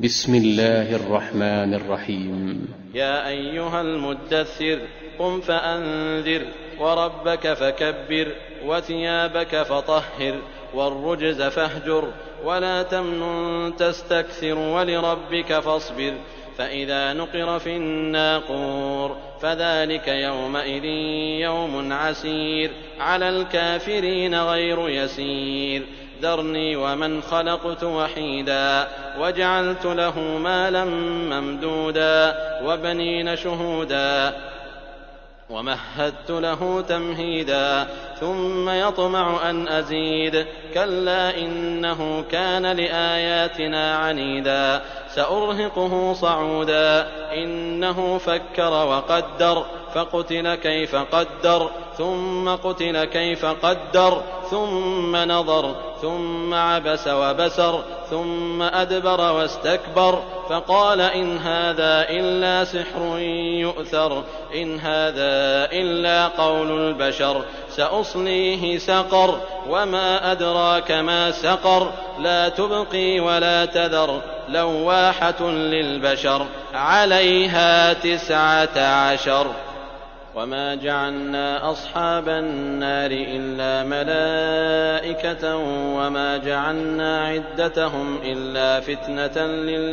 بسم الله الرحمن الرحيم. يا أيها المدثر قم فأنذر وربك فكبر وثيابك فطهر والرجز فاهجر ولا تمنن تستكثر ولربك فاصبر فإذا نقر في الناقور فذلك يومئذ يوم عسير على الكافرين غير يسير ذرني ومن خلقت وحيدا وجعلت له مالا ممدودا وبنين شهودا ومهدت له تمهيدا ثم يطمع أن أزيد كلا إنه كان لآياتنا عنيدا سأرهقه صعودا إنه فكر وقدر فقتل كيف قدر ثم قتل كيف قدر ثم نظر ثم عبس وبسر ثم أدبر واستكبر فقال إن هذا إلا سحر يؤثر إن هذا إلا قول البشر سأصليه سقر وما أدراك ما سقر لا تبقي ولا تذر لواحة للبشر عليها 19 وما جعلنا أصحاب النار إلا ملائكة وما جعلنا عدتهم إلا فتنة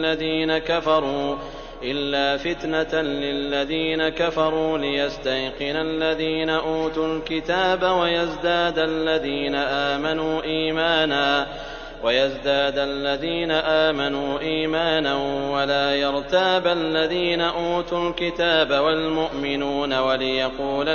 للذين كفروا ليستيقن الذين أوتوا الكتاب ويزداد الذين آمنوا إيمانا ولا يرتاب الذين أوتوا الكتاب والمؤمنون وليقول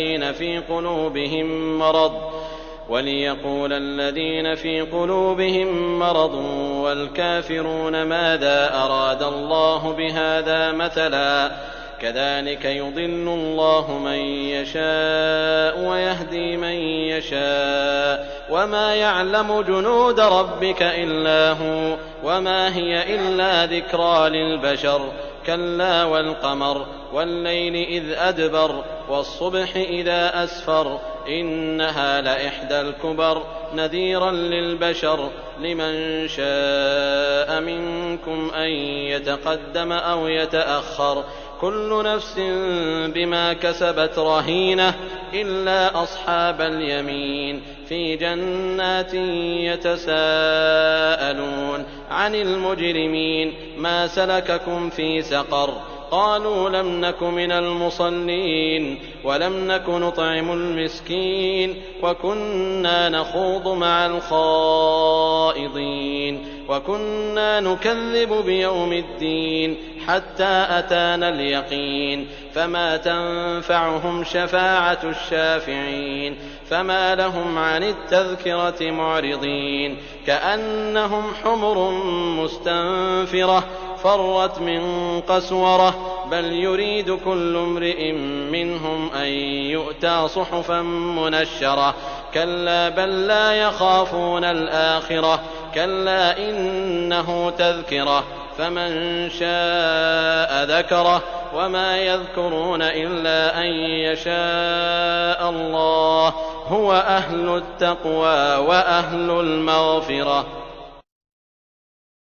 الذين في قلوبهم مرض والكافرون ماذا أراد الله بهذا مثلا كذلك يضل الله من يشاء ويهدي من يشاء وما يعلم جنود ربك إلا هو وما هي إلا ذكرى للبشر كلا والقمر والليل إذ أدبر والصبح إذا أسفر إنها لإحدى الكبر نذيرا للبشر لمن شاء منكم أن يتقدم أو يتأخر كل نفس بما كسبت رهينة إلا أصحاب اليمين في جنات يتساءلون عن المجرمين ما سلككم في سقر قالوا لم نك من المصلين ولم نك نطعم المسكين وكنا نخوض مع الخائضين وكنا نكذب بيوم الدين حتى أتانا اليقين فما تنفعهم شفاعة الشافعين فما لهم عن التذكرة معرضين كأنهم حمر مستنفرة فرت من قسورة بل يريد كل امرئ منهم أن يؤتى صحفا منشرة كلا بل لا يخافون الآخرة كلا إنه تذكرة فمن شاء ذكره وما يذكرون إلا أن يشاء الله هو أهل التقوى وأهل المغفرة.